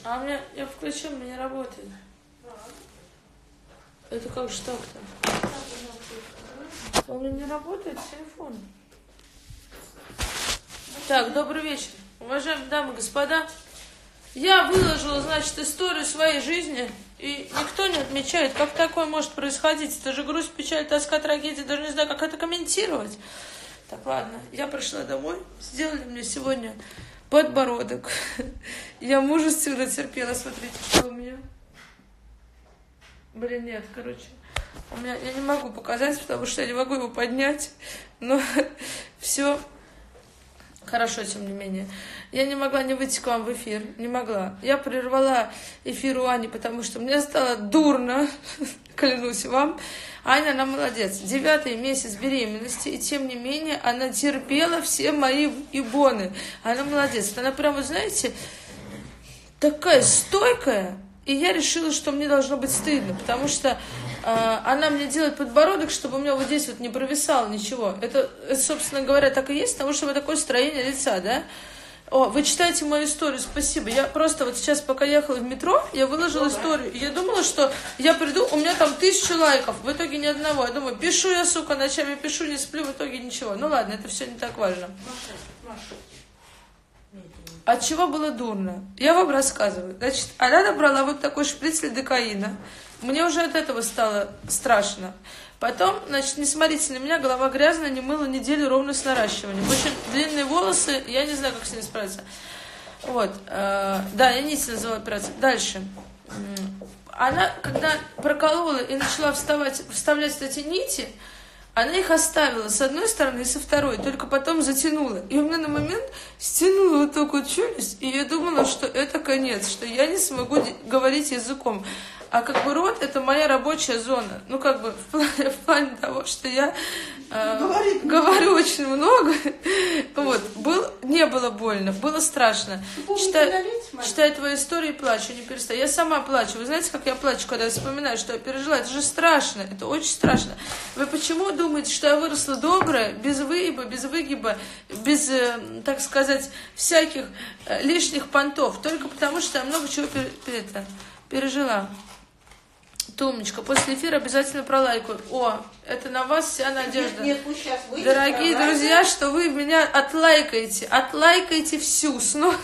А у меня, я включил, у меня не работает. Это как же так-то? У меня не работает телефон. Так, добрый вечер. Уважаемые дамы и господа, я выложила, значит, историю своей жизни, и никто не отмечает, как такое может происходить. Это же грусть, печаль, тоска, трагедия, даже не знаю, как это комментировать. Так, ладно, я пришла домой, сделали мне сегодня подбородок. Я мужественно терпела, смотрите, что у меня. Блин, нет, короче, у меня, я не могу показать, потому что я не могу его поднять, но все хорошо, тем не менее. Я не могла не выйти к вам в эфир, не могла. Я прервала эфир у Ани, потому что мне стало дурно, клянусь вам. Аня, она молодец. 9-й месяц беременности, и тем не менее она терпела все мои ибоны. Она молодец. Она прямо, знаете, такая стойкая. И я решила, что мне должно быть стыдно, потому что она мне делает подбородок, чтобы у меня вот здесь вот не провисало ничего. Это, собственно говоря, так и есть, потому что вот такое строение лица, да? О, вы читаете мою историю, спасибо. Я просто вот сейчас, пока ехала в метро, я выложила историю. И я думала, что я приду, у меня там 1000 лайков, в итоге ни одного. Я думаю, пишу я, сука, ночами пишу, не сплю, в итоге ничего. Ну ладно, это все не так важно. От чего было дурно? Я вам рассказываю. Значит, она набрала вот такой шприц лидокаина. Мне уже от этого стало страшно. Потом, значит, не смотрите на меня, голова грязная, не мыла неделю ровно с наращиванием. Очень длинные волосы, я не знаю, как с ними справиться. Вот. Да, я нить называла операцию. Дальше. Она, когда проколола и начала вставлять эти нити, она их оставила с одной стороны и со второй, только потом затянула. И у меня на момент стянула вот такую челюсть, и я думала, что это конец, что я не смогу говорить языком. А как бы рот — это моя рабочая зона. Ну, как бы в плане того, что я говорю очень много. Вот. Не было больно, было страшно. Читаю твои истории и плачу, не перестаю. Я сама плачу. Вы знаете, как я плачу, когда я вспоминаю, что я пережила? Это же страшно, это очень страшно. Вы почему думаете, что я выросла добрая, без выгиба, без, так сказать, всяких лишних понтов? Только потому, что я много чего пережила. Тумничка, после эфира обязательно пролайкаю. О, это на вас вся надежда. Нет, вы сейчас выйдете, дорогие друзья, что вы меня отлайкаете. Отлайкайте всю, с ног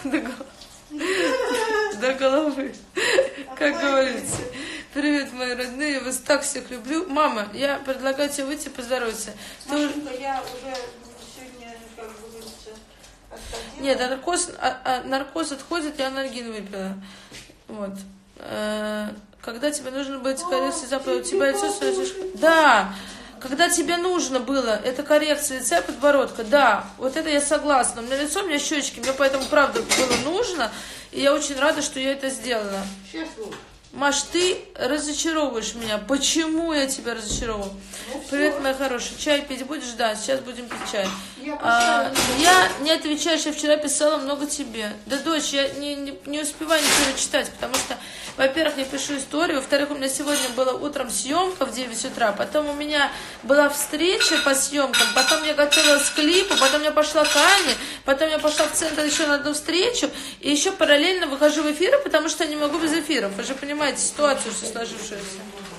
до головы. Как говорится. Привет, мои родные, я вас так всех люблю. Мама, я предлагаю тебе выйти поздороваться. Машенька, я уже сегодня, как говорится, отходила. Нет, наркоз отходит, я анальгин выпила. Вот. Когда тебе нужно быть коррекцией запада, у тебя лицо... Да, когда тебе нужно было, это коррекция лица и подбородка, да, вот это я согласна. У меня лицо, у меня щечки, мне поэтому, правда, было нужно, и я очень рада, что я это сделала. Сейчас вот. Маш, ты разочаровываешь меня. Почему я тебя разочаровываю? Привет, моя хорошая. Чай пить будешь? Да, сейчас будем пить чай. Я не отвечаешь, я вчера писала много тебе. Да, дочь, я не успеваю ничего читать, потому что, во-первых, я пишу историю, во-вторых, у меня сегодня была утром съемка в 9 утра, потом у меня была встреча по съемкам, потом я готовилась к клипу, потом я пошла к Ане, потом я пошла в центр еще на одну встречу, и еще параллельно выхожу в эфиры, потому что я не могу без эфиров. Вы же понимаете ситуацию, что сложившуюся.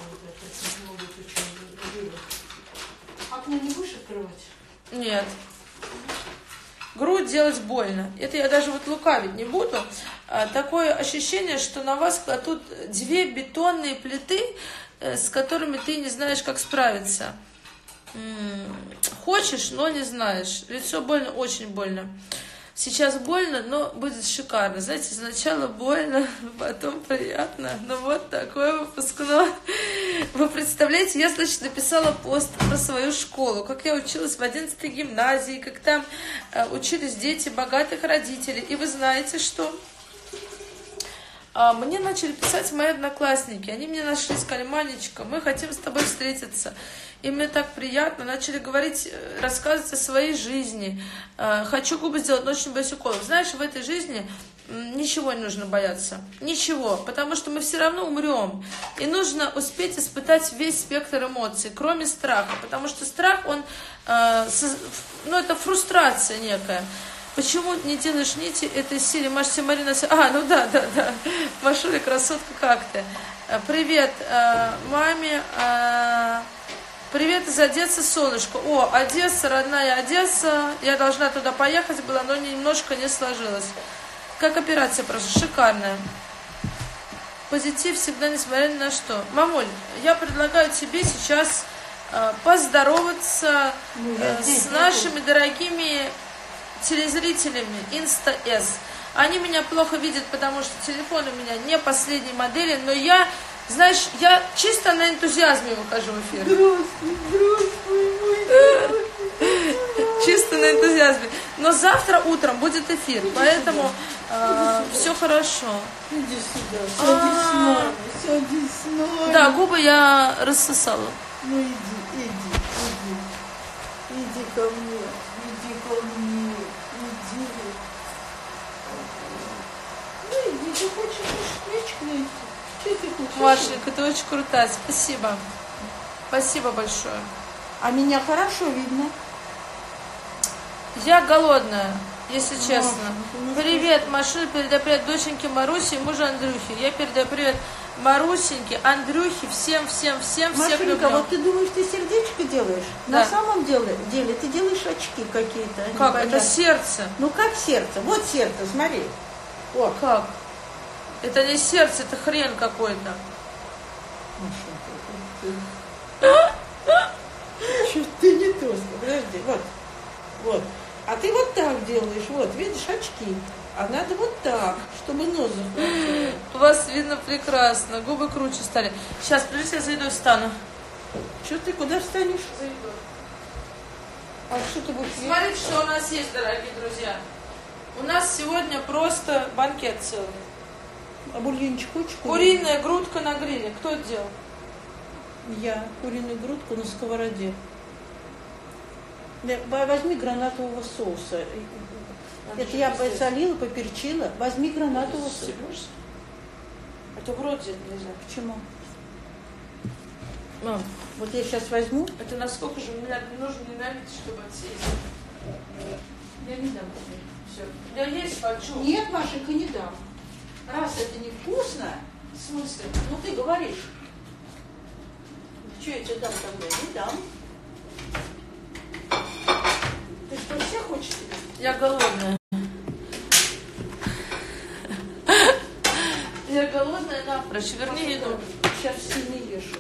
Окно не будешь открывать? Нет. Грудь делать больно. Это я даже вот лукавить не буду. Такое ощущение, что на вас кладут 2 бетонные плиты, с которыми ты не знаешь, как справиться. Хочешь, но не знаешь. Лицо больно, очень больно. Сейчас больно, но будет шикарно. Знаете, сначала больно, потом приятно. Ну вот такой выпускной. Вы представляете, я, значит, написала пост про свою школу, как я училась в 11-й гимназии, как там учились дети богатых родителей. И вы знаете, что мне начали писать мои одноклассники. Они мне нашли, сказали: Манечка, мы хотим с тобой встретиться. И мне так приятно. Начали говорить, рассказывать о своей жизни. Хочу губы сделать, но очень боюсь уколов. Знаешь, в этой жизни ничего не нужно бояться. Ничего. Потому что мы все равно умрем. И нужно успеть испытать весь спектр эмоций, кроме страха. Потому что страх, он, это фрустрация некая. Почему не делаешь нити этой серии? Маша, Марина... ну да. Машуля, красотка, как ты? Привет маме. Привет из Одессы, солнышко. О, Одесса, родная Одесса. Я должна туда поехать была, но немножко не сложилось. Как операция прошла? Шикарная. Позитив всегда, несмотря ни на что. Мамуль, я предлагаю тебе сейчас поздороваться с нашими дорогими телезрителями Инста-С. Они меня плохо видят, потому что телефон у меня не последней модели, но я, знаешь, я чисто на энтузиазме выхожу в эфир. Здравствуй, мой. Чисто на энтузиазме. Но завтра утром будет эфир, поэтому все хорошо. Иди сюда, садись с нами. Да, губы я рассосала. Ну иди ко мне, Ну иди, ты хочешь свечку найти? Что ты хочешь? Машенька, ты очень крутая, спасибо. Спасибо большое. А меня хорошо видно. Я голодная, если честно. Маша, Привет, Маша, передай привет доченьке Марусе и мужу Андрюхе. Я передаю привет Марусеньке, Андрюхе, всем, всех Машенька, люблю. вот ты думаешь, ты сердечко делаешь? Да. На самом деле ты делаешь очки какие-то. Как? непонятные. Это сердце. Ну как сердце? Вот сердце, смотри. Вот. Как? Это не сердце, это хрен какой-то. Что ты не то? Подожди, вот. А ты вот так делаешь, вот, видишь, очки. А надо вот так, чтобы нос захватил. Вас видно прекрасно, губы круче стали. Сейчас, подождите, я зайду и встану. Что ты, куда встанешь? Зайду. А что ты будешь есть? Смотрите, что у нас есть, дорогие друзья. У нас сегодня просто банкет целый. А бульончик хочешь? Куриная грудка на гриле. Кто это делал? Я куриную грудку на сковороде. Да, возьми гранатового соуса. Это я посолила, поперчила. Возьми гранатового соуса. Это в рот взять нельзя. Почему? Мам, Вот я сейчас возьму. это насколько же мне нужно ненавидеть, чтобы отсесть? Я не дам тебе. Все. Я есть хочу. Нет, Машенька, не дам. Раз это невкусно, В смысле? ну ты говоришь. Что я тебе дам тогда? Не дам. Ты что, все хочешь? Я голодная. Я голодная напрочь. Верни еду. Сейчас все не ешь.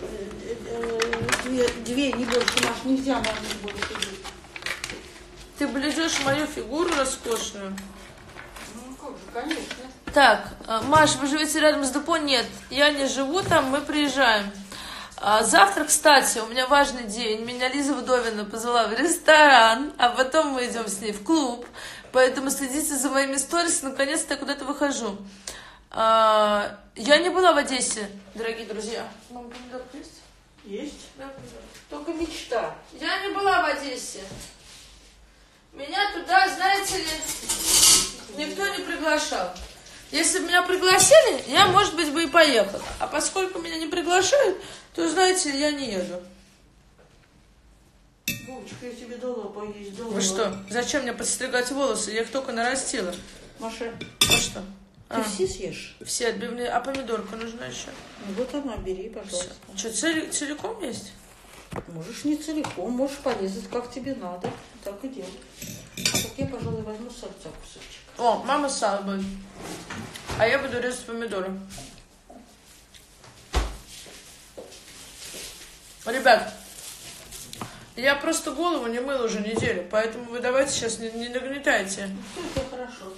Две, не больше, Маш, нельзя, Маш, не больше есть. Ты блюдешь мою фигуру роскошную. Ну, как же, конечно. Так, Маш, вы живете рядом с депо? Нет, я не живу там, мы приезжаем. Завтра, кстати, у меня важный день. Меня Лиза Вдовина позвала в ресторан, а потом мы идем с ней в клуб. Поэтому следите за моими сторис, наконец-то я куда-то выхожу. Я не была в Одессе, дорогие друзья. Мам, помидор есть? Есть. Да, помидор. Только мечта. Я не была в Одессе. Меня туда, знаете ли, никто не приглашал. Если бы меня пригласили, я, может быть, бы и поехала. А поскольку меня не приглашают, то, знаете ли, я не еду. Вовочка, я тебе дала поесть. Дала. Вы что, зачем мне подстригать волосы? Я их только нарастила. Маша, А что? ты все съешь? Все отбивные. А помидорка нужна еще? Ну, вот она, бери, пожалуйста. Что, целиком есть? Можешь не целиком, можешь порезать, как тебе надо. Так и делай. А так я, пожалуй, возьму сальца кусочек. О, мама сало будет. А я буду резать помидоры. Ребят, я просто голову не мыла уже неделю, поэтому вы давайте сейчас не нагнетайте. Все это хорошо.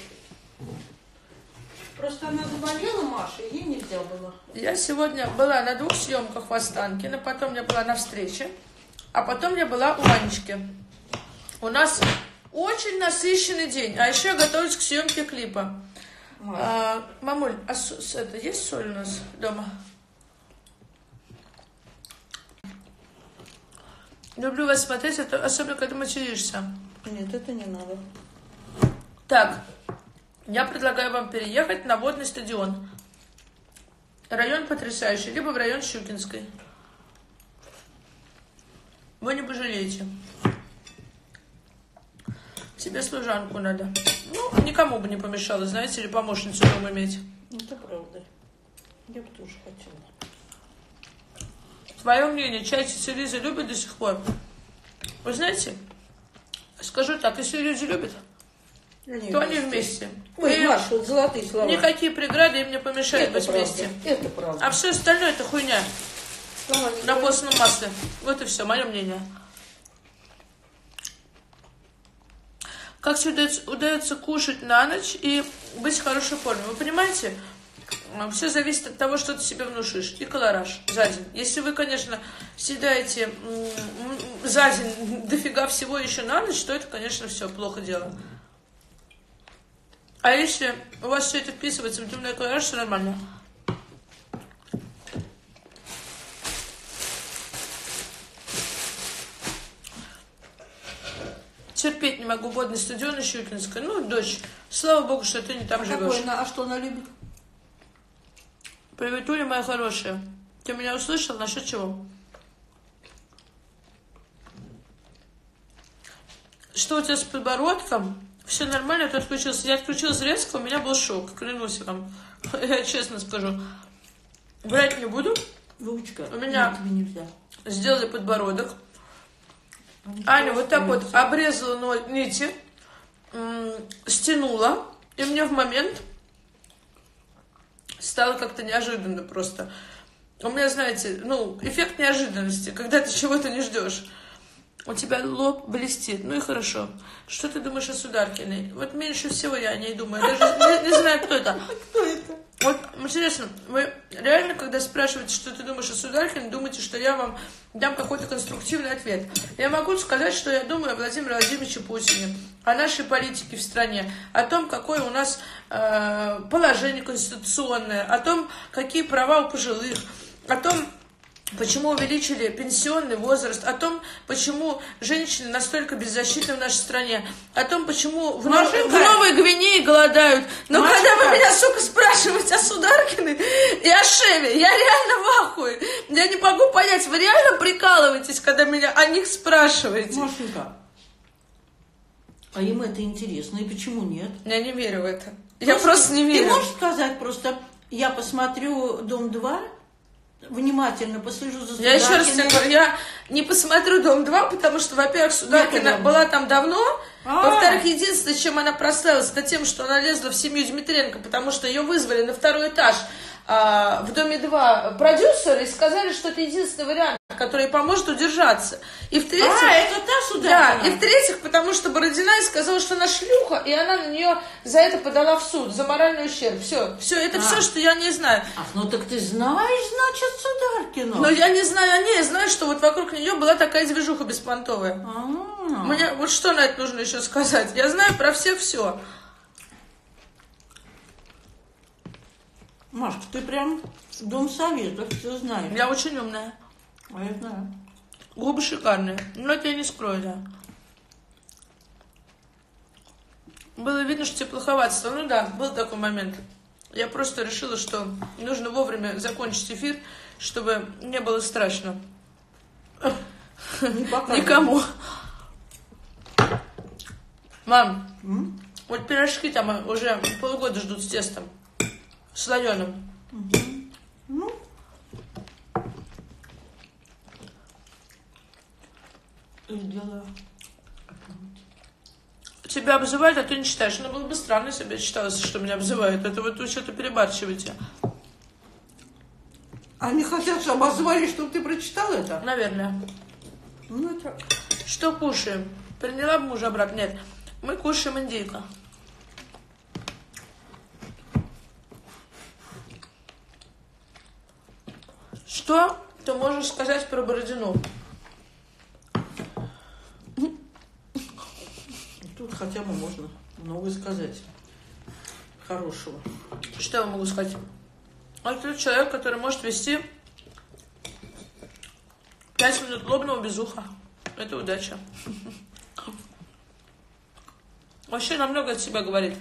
Просто она заболела, Маша, и ей нельзя было. Я сегодня была на 2 съемках в Останкино, потом я была на встрече, а потом я была у Анечки. У нас очень насыщенный день, а еще я готовлюсь к съемке клипа. Мамуль, а это есть соль у нас дома? Люблю вас смотреть, особенно когда материшься. Нет, это не надо. Так, я предлагаю вам переехать на водный стадион. Район потрясающий, либо в район Щукинской. Вы не пожалеете. Тебе служанку надо. Ну, никому бы не помешало, знаете, или помощницу дома иметь. Это правда. Я бы тоже хотела. Твое мнение, чай тетя Лиза любит до сих пор? Вы знаете, скажу так, если люди любят, то они вместе. Ой, И Маша, вот золотые слова. никакие преграды им не помешают быть вместе. Это правда. А все остальное это хуйня на постном масле. Вот и все, мое мнение. Как тебе удается кушать на ночь и быть в хорошей форме? Вы понимаете? Все зависит от того, что ты себе внушишь. И колораж за день. Если вы, конечно, съедаете за день дофига всего еще на ночь, то это, конечно, все, плохо дело. А если у вас все это вписывается в дневной колораж, все нормально. Терпеть не могу водный стадион и Щукинская. Ну, дочь, слава богу, что ты не там живешь. А что она любит? Привет, Уля, моя хорошая. Ты меня услышал? Насчет чего? Что у тебя с подбородком? Все нормально, ты отключился. Я отключилась резко, у меня был шок, клянусь вам. Я честно скажу. Врать не буду. Выучка. У меня нельзя. Сделали подбородок. Аня вот так вот обрезала нити, стянула, и мне в момент стало как-то неожиданно просто. У меня, знаете, эффект неожиданности, когда ты чего-то не ждешь. У тебя лоб блестит, ну и хорошо. Что ты думаешь о Сударкиной? Вот меньше всего я о ней думаю, даже не знаю, кто это. Кто это? Вот, интересно, вы реально, когда спрашиваете, что ты думаешь о Сударкине, думаете, что я вам дам какой-то конструктивный ответ? Я могу сказать, что я думаю о Владимире Владимировиче Путине, о нашей политике в стране, о том, какое у нас положение конституционное, о том, какие права у пожилых, о том, почему увеличили пенсионный возраст, о том, почему женщины настолько беззащитны в нашей стране, о том, почему в Новой Гвинее голодают. Но когда вы меня, сука, спрашиваете о Сударкиной и о Шеве, я реально в ахуе. Я не могу понять, вы реально прикалываетесь, когда меня о них спрашиваете? Машенька, а им это интересно, и почему нет? Я не верю в это. Я просто не верю. Ты можешь сказать просто, я посмотрю «Дом-2», внимательно послежу за Сударкиной. Я еще раз тебе говорю, я не посмотрю «Дом-2», потому что, во-первых, Сударкина была там давно, во-вторых, единственное, чем она прославилась, это тем, что она лезла в семью Дмитренко, потому что ее вызвали на второй этаж в «Доме-2» продюсеры и сказали, что это единственный вариант, который поможет удержаться. И в-третьих, это та Сударкина? Да, и в-третьих, потому что Бородина сказала, что она шлюха, и она на нее за это подала в суд, за моральный ущерб. Все, это все, что я не знаю. Ах, ну так ты знаешь, значит, Сударкину. Но я не знаю о ней, я знаю, что вот вокруг нее была такая движуха беспонтовая. Мне вот что на это нужно еще сказать? Я знаю про всех все. Машка, ты прям Дом Советов, все знаешь. Я очень умная. А я знаю. Губы шикарные. Но это я не скрою, да. Было видно, что тебе плоховато стало. Ну да, был такой момент. Я просто решила, что нужно вовремя закончить эфир, чтобы не было страшно. Никому. Мам, вот пирожки там уже полгода ждут с тестом. Слоеным. Дела. Тебя обзывают, а ты не читаешь. Ну, было бы странно, если бы я читала, что меня обзывают. Это вот вы что-то перебарщиваете. Они хотят, чтобы обозвали, чтобы ты прочитал это? Наверное. Ну, это... Что кушаем? Приняла бы мужа обратно? Нет. Мы кушаем индейку. Что ты можешь сказать про Бородину? Тут хотя бы можно много сказать хорошего. Что я могу сказать? Это человек, который может вести 5 минут лобного без уха. Это удача. Вообще намного от себя говорит.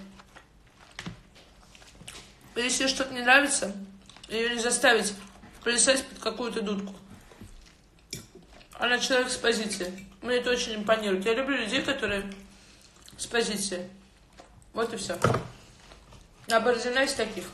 Если что-то не нравится, ее не заставить плясать под какую-то дудку. Она человек с позиции. Мне это очень импонирует. Я люблю людей, которые с позиции. Вот и все. А Бородина из таких.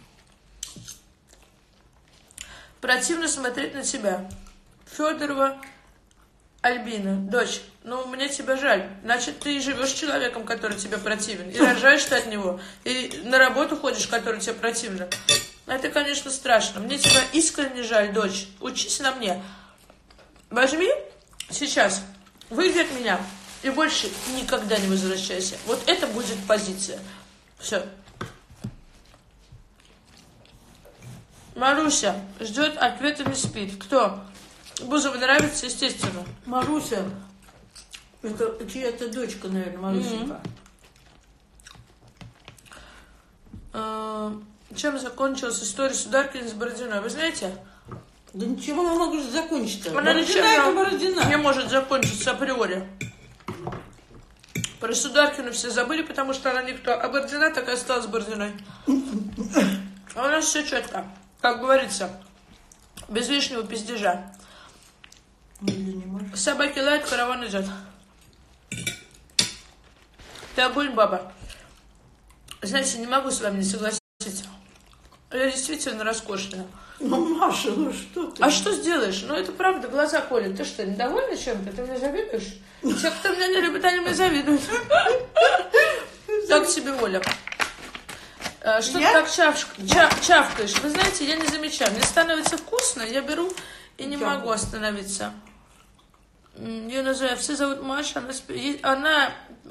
Противно смотреть на тебя. Федорова Альбина, дочь, ну мне тебя жаль. Значит, ты живешь с человеком, который тебе противен. И рожаешь ты от него. И на работу ходишь, который тебе противно. Это, конечно, страшно. Мне тебя искренне жаль, дочь. Учись на мне. Возьми сейчас, выйди от меня и больше никогда не возвращайся. Вот это будет позиция. Все. Маруся ждет ответа, не спит. Кто? Бузова нравится, естественно. Маруся, это чья-то дочка, наверное, Марусенька. Чем закончилась история Сударкина с Бородиной? Вы знаете? Да ничего она может закончить-то. Она Бородина. Не может закончиться априори. Про Сударкину все забыли, потому что она никто. А Бородина так и осталась Бородиной. А у нас все четко. Как говорится, без лишнего пиздежа. Собаки лают, караван идет. Ты огонь, баба. Знаете, не могу с вами не согласиться. Я действительно роскошная. Ну, Маша, ну что ты? А что сделаешь? Ну, это правда, глаза колят. Ты что, недовольна чем-то? Ты мне завидуешь? Те, кто меня не любит, они мне завидуют. Так себе, Оля. Что ты так чавкаешь? Вы знаете, я не замечаю. Мне становится вкусно, я беру и не могу остановиться. Ее называют, все зовут Маша, она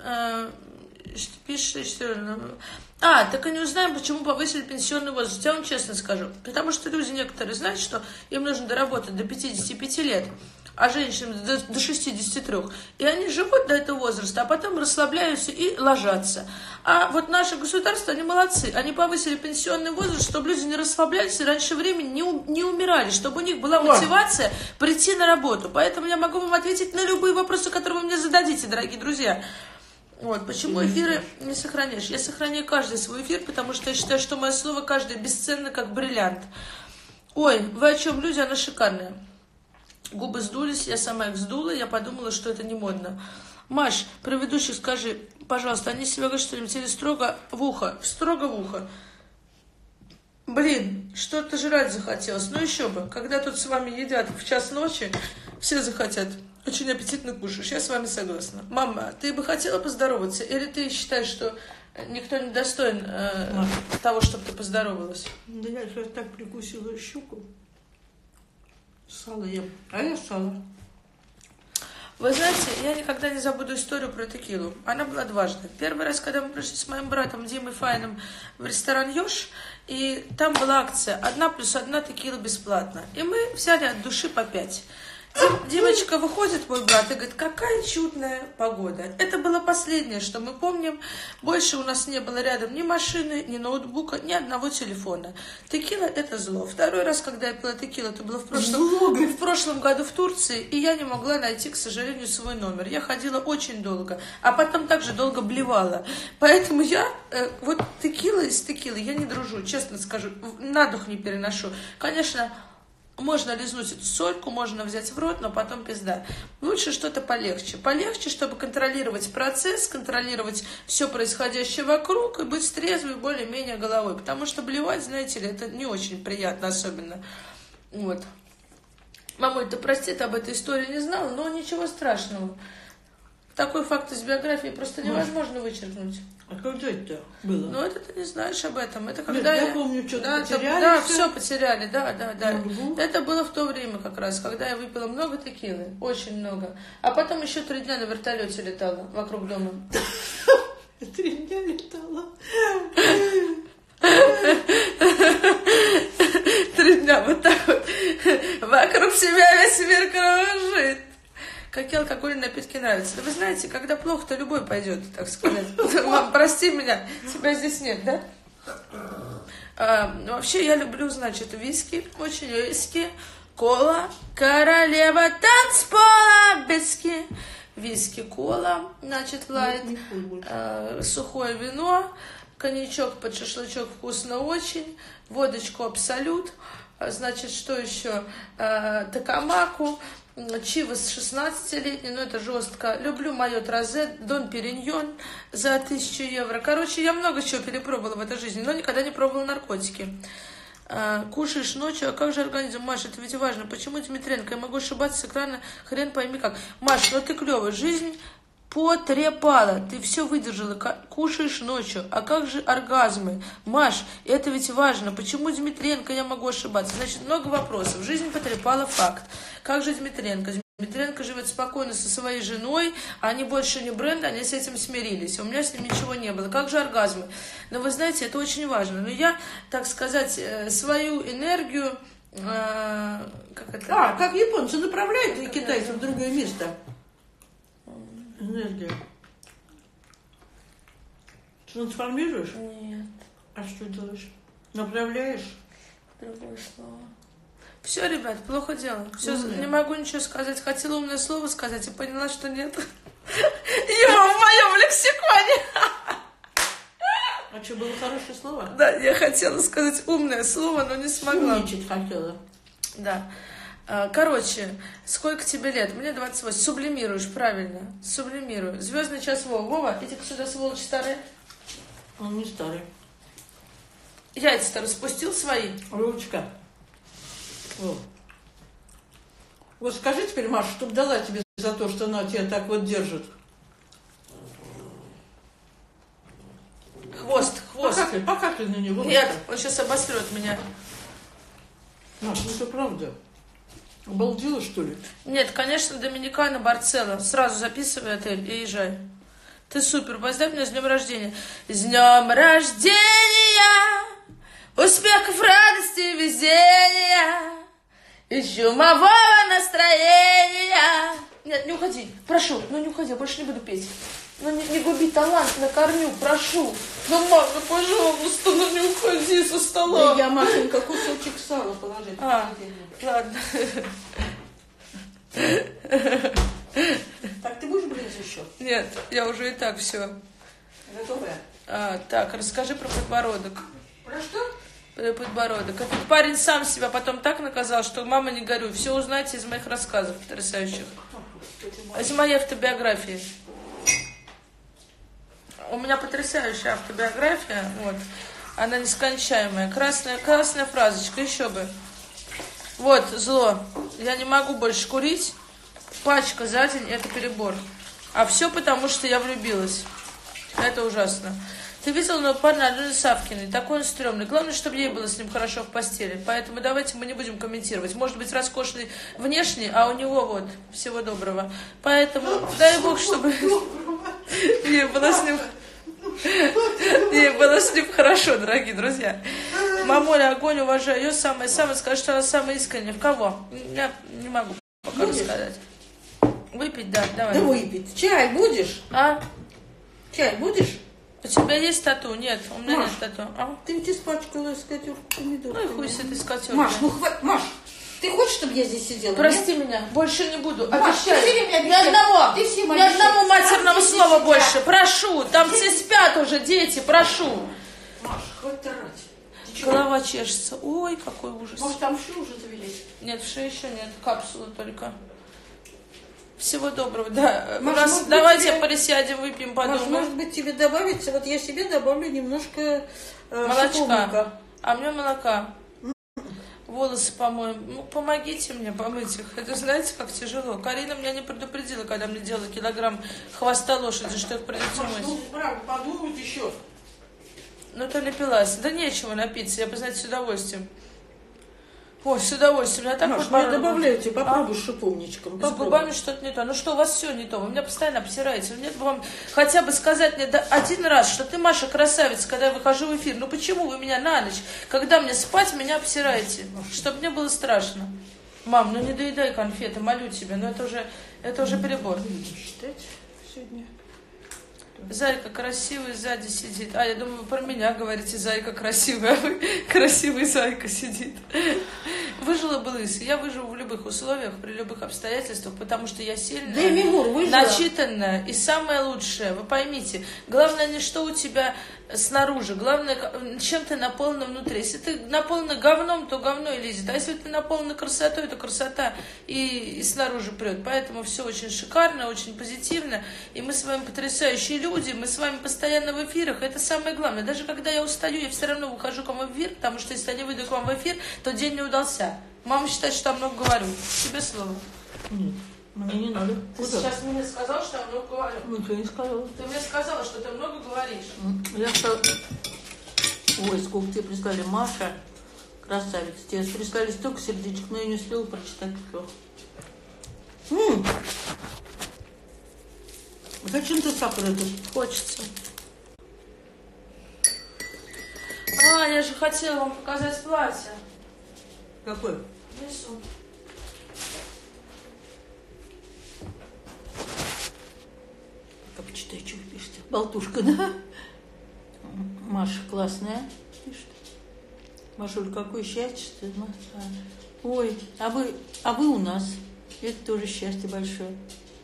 пишет, что... Так и не узнаем, почему повысили пенсионный возраст. Я вам честно скажу. Потому что люди некоторые знают, что им нужно доработать до 55 лет, а женщинам до 63. И они живут до этого возраста, а потом расслабляются и ложатся. А вот наше государство, они молодцы. Они повысили пенсионный возраст, чтобы люди не расслаблялись и раньше времени не умирали, чтобы у них была мотивация прийти на работу. Поэтому я могу вам ответить на любые вопросы, которые вы мне зададите, дорогие друзья. Вот, почему эфиры не сохраняешь? Я сохраняю каждый свой эфир, потому что я считаю, что мое слово каждое бесценно, как бриллиант. Ой, вы о чем, люди? Она шикарная. Губы сдулись, я сама их сдула, я подумала, что это не модно. Маш, про ведущих скажи, пожалуйста, они себя говорят что-нибудь или строго в ухо? Строго в ухо. Блин, что-то жрать захотелось. Ну еще бы, когда тут с вами едят в час ночи, все захотят. Очень аппетитно кушаешь, я с вами согласна. Мама, ты бы хотела поздороваться? Или ты считаешь, что никто не достоин того, чтобы ты поздоровалась? Да я сейчас так прикусила щуку. Сало ем. А я сало. Вы знаете, я никогда не забуду историю про текилу. Она была дважды. Первый раз, когда мы пришли с моим братом Димой Файном в ресторан «Ёж», и там была акция 1+1 текила бесплатно. И мы взяли от души по 5. Димочка выходит, мой брат, и говорит, какая чудная погода. Это было последнее, что мы помним. Больше у нас не было рядом ни машины, ни ноутбука, ни одного телефона. Текила – это зло. Второй раз, когда я пила текилу, это было в прошлом году в Турции, и я не могла найти, к сожалению, свой номер. Я ходила очень долго, а потом также долго блевала. Поэтому я, вот текила из текилы, я не дружу, честно скажу, на дух не переношу. Конечно, можно лизнуть эту сольку, можно взять в рот, но потом пизда. Лучше что-то полегче. Полегче, чтобы контролировать процесс, контролировать все происходящее вокруг и быть трезвой более-менее головой. Потому что блевать, знаете ли, это не очень приятно особенно. Вот. Мама, ты прости, ты об этой истории не знала, но ничего страшного. Такой факт из биографии просто невозможно вычеркнуть. А когда это было? Ну, это ты не знаешь об этом. Это когда я помню, что-то потеряли. Да, все потеряли, да. Это было в то время как раз, когда я выпила много текилы, очень много. А потом еще 3 дня на вертолете летала вокруг дома. 3 дня летала. 3 дня вот так вот. Вокруг себя весь мир кружит. Какие алкогольные напитки нравятся? Да вы знаете, когда плохо, то любой пойдет, так сказать. Мам, прости меня, тебя здесь нет, да? Вообще я люблю, значит, виски, очень виски, кола, королева танцпола, виски, кола, значит, лайт, сухое вино, коньячок под шашлычок вкусно очень, водочку Абсолют, значит, что еще, такамаку, Чивас 16-летний, но это жестко. Люблю Майот Розе, Дон Периньон за 1000 евро. Короче, я много чего перепробовала в этой жизни, но никогда не пробовала наркотики. Кушаешь ночью, а как же организм? Маш, это ведь важно. Почему Дмитренко? Я могу ошибаться с экрана, хрен пойми как. Маш, ну ты клевая, жизнь потрепала, ты все выдержала, кушаешь ночью, а как же оргазмы? Маш, это ведь важно. Почему Дмитренко? Я могу ошибаться. Значит, много вопросов. Жизнь потрепала, факт. Как же Дмитренко? Дмитренко живет спокойно со своей женой, они больше не бренд, они с этим смирились. У меня с ним ничего не было. Как же оргазмы? Но вы знаете, это очень важно. Но я, так сказать, свою энергию... как это? Как японцы направляют и китайцев в другое место. Энергия. Трансформируешь? Нет. А что делаешь? Направляешь? Другое слово. Все, ребят, плохо дело. Все, Умная. не могу ничего сказать. Хотела умное слово сказать и поняла, что нет. Его в моем лексиконе. А что, было хорошее слово? Да, я хотела сказать умное слово, но не смогла. Умничать хотела. Да. Короче, сколько тебе лет? Мне 28. Сублимируешь, правильно. Сублимирую. Звездный час Вова. Вова, иди-ка сюда, сволочь старая. Он не старый. Яйца-то распустил свои? Ручка. Вот скажи теперь, Маша, чтоб дала тебе за то, что она тебя так вот держит. Хвост. Пока ты на него. Нет, он сейчас обосрет меня. Маша, ну это правда. Обалдела, что ли? Нет, конечно, Доминикана Барцелла. Сразу записывай отель и езжай. Ты супер, поздравь меня с днем рождения. С днем рождения! Успехов, радости, везения! И чумового настроения! Нет, не уходи, прошу, не уходи, я больше не буду петь. Не губи талант на корню, прошу. Мама, пожалуйста, не уходи со стола. Да я, Машенька, кусочек сала положить. Ладно. Так, ты будешь ближе еще? Нет, я уже и так все. Готовая? Так, расскажи про подбородок. Про что? Про подбородок. Этот парень сам себя потом так наказал, что мама, не горюй. Все узнаете из моих рассказов потрясающих. Из моей автобиографии. У меня потрясающая автобиография. Вот. Она нескончаемая. Красная фразочка, еще бы. Вот, зло. Я не могу больше курить. Пачка за день – это перебор. А все потому, что я влюбилась. Это ужасно. Ты видел нового парня Алены Савкиной? Такой он стрёмный. Главное, чтобы ей было с ним хорошо в постели. Поэтому давайте мы не будем комментировать. Может быть, роскошный внешний, а у него вот всего доброго. Поэтому дай Бог, чтобы ей было с ним хорошо, дорогие друзья. Мамуля, огонь, уважаю ее самое-самое. Скажи, что она самая искренняя. В кого? Я не могу пока рассказать. Выпить, да, давай. Да выпить. Чай будешь? А? Чай будешь? У тебя есть тату? Нет, у меня Маш, нет тату. А? Ты ведь испачкала скатертку помидорку. Ну и хуй с этой скатеркой. Маш, Маш, ты хочешь, чтобы я здесь сидела? Прости меня, больше не буду. Маш, Обещаю. ты все время Ни обещаешь. Ты всем обещаешь. одного матерного Там слова дети больше. сидят. Прошу, там все спят уже, дети, прошу. Маш, хватит орать. Голова чешется. Ой, какой ужас. Может, там ши уже завелись? Нет, вши еще нет, капсулы только. Всего доброго, да. Маш, может быть, давайте тебе... присядем, выпьем, Маш, подумаем. может быть, тебе добавить? Вот я себе добавлю немножко Молочка. шиповника. А мне молока. Волосы помоем. Ну, помогите мне помыть их. Это знаете, как тяжело. Карина меня не предупредила, когда мне делала килограмм хвоста лошади, что их придется Маш, мыть. ну, правда, подумать еще. Ну, то напилась. Да нечего напиться, я бы, знаете, с удовольствием. Ой, с удовольствием. Я так Маш, подбородок. я добавляю тебе, попробуй с шиповничком. С губами что-то не то. Ну что, у вас все не то. Вы меня постоянно обсираете. Нет бы вам хотя бы сказать мне один раз, что ты, Маша, красавица, когда я выхожу в эфир. Ну почему вы меня на ночь, когда мне спать, меня обсираете? Чтобы мне было страшно. Мам, ну не доедай конфеты, молю тебя. Ну это уже перебор. Считать сегодня. Зайка красивый сзади сидит. А, я думаю, вы про меня говорите, Зайка красивая, а вы красивый Зайка сидит. Выжила бы лысый, я выживу в любом любых условиях, при любых обстоятельствах, потому что я сильная, Деми Мур выжила. начитанная и самое лучшее. Вы поймите, главное не что у тебя снаружи, главное, чем ты наполнена внутри. Если ты наполнена говном, то говно и лезет. А если ты наполнена красотой, то красота и снаружи прет. Поэтому все очень шикарно, очень позитивно. И мы с вами потрясающие люди, мы с вами постоянно в эфирах. Это самое главное. Даже когда я устаю, я все равно выхожу к вам в эфир, потому что если я не выйду к вам в эфир, то день не удался. Мама считает, что я много говорю. Тебе слово. Нет, мне не надо. Ты Куда? сейчас мне сказал, что я много говорю. Ничего не сказала. Ты мне сказала, что ты много говоришь. Я сказала... Ой, сколько тебе прислали. Маша, красавица. Тебе прислали столько сердечек, но я не успела прочитать все. Зачем ты сахар этот? Хочется. Я же хотела вам показать платье. Какой? Несу. Пока почитай, что вы пишете. Болтушка, да? Маша классная. Пишет. Машуль, какое счастье, что ты Маша. Ой, а вы у нас. Это тоже счастье большое.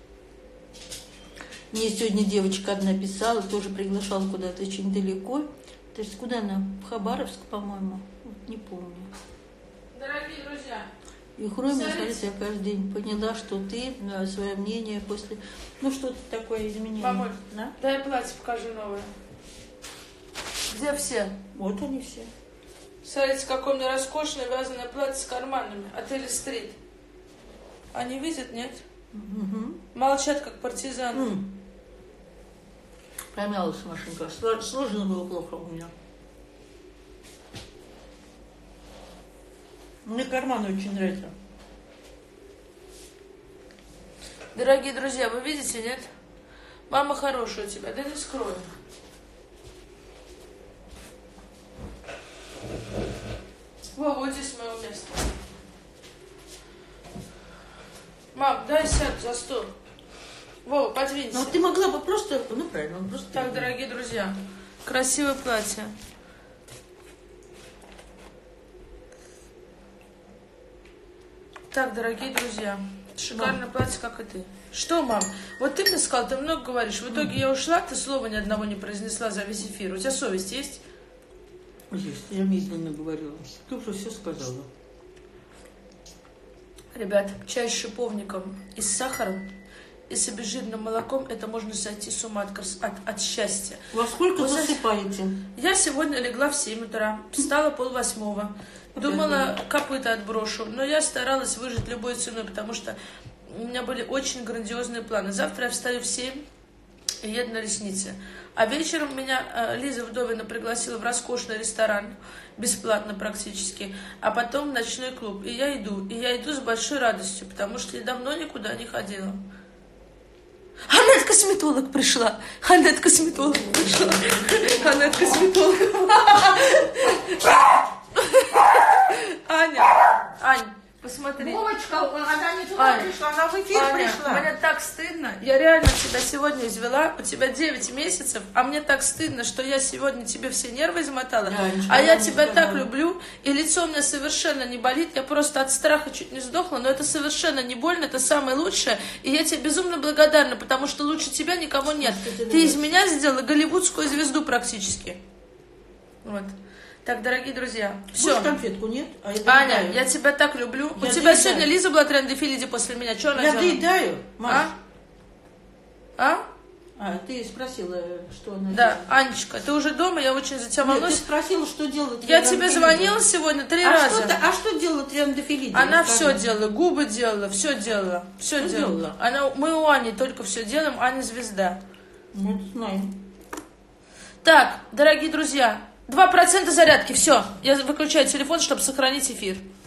Мне сегодня девочка одна писала, тоже приглашала куда-то очень далеко. То есть куда она? В Хабаровск, по-моему. Вот, не помню. Дорогие друзья. И кроме, смотрите, я каждый день поняла, что ты свое мнение после... Ну, что-то такое изменение. Мамуль, да? дай платье покажи новое. Где все? Вот они все. Смотрите, какое у меня роскошное вязаное платье с карманами. Отель Стрит. Они видят, нет? Угу. Молчат, как партизаны. Промялась машинка. Сложно было плохо у меня. Мне карманы очень нравятся. Дорогие друзья, вы видите, нет? Мама хорошая у тебя, да не скрою. Вот здесь мое место. Мам, дай сядь за стол. Вова, подвинься. Ну, ты могла бы просто... Ну, правильно, он просто... Так, дорогие друзья, красивое платье. Так, дорогие друзья, шикарное платье, как и ты. Что, мам? Вот ты мне сказал, ты много говоришь. В итоге я ушла, ты слова ни одного не произнесла за весь эфир. У тебя совесть есть? Есть, я медленно говорила. Ты уже все сказала. Ребят, чай с шиповником и с сахаром, и с обезжиренным молоком, это можно сойти с ума от счастья. Во сколько Вот засыпаете? Я сегодня легла в 7 утра, встала 7:30. Думала, копыта отброшу, но я старалась выжить любой ценой, потому что у меня были очень грандиозные планы. Завтра я встаю в 7 и еду на ресницы. А вечером меня Лиза Вдовина пригласила в роскошный ресторан, бесплатно практически, а потом в ночной клуб. И я иду с большой радостью, потому что я давно никуда не ходила. Анет-косметолог пришла. Анет-косметолог пришла. Анет-косметолог. Ань, посмотри. Вовочка, она не туда пришла, она в эфир пришла. Мне так стыдно. Я реально тебя сегодня извела. У тебя 9 месяцев, а мне так стыдно, что я сегодня тебе все нервы измотала. А я тебя так люблю, и лицо у меня совершенно не болит. Я просто от страха чуть не сдохла, но это совершенно не больно, это самое лучшее. И я тебе безумно благодарна, потому что лучше тебя никого нет. Ты из меня сделала голливудскую звезду практически. Вот. Так, дорогие друзья, все. Будешь конфетку, нет? А я Аня, доедаю. я тебя так люблю. Я У тебя доедаю. сегодня Лиза была трендефилиди после меня. Что она Я делала? доедаю, Маш. А? Ты спросила, что она Да, делает. Анечка, ты уже дома? Я очень за тебя Нет, волнуюсь. ты спросила, что делать. Я тебе звонила сегодня 3 раза. А что делала Триандафилиди? Она все делала, губы делала, все делала. Все Что делала. делала? Мы у Ани только все делаем, Аня звезда. Ну, знаем. Так, дорогие друзья, 2% зарядки, все. Я выключаю телефон, чтобы сохранить эфир.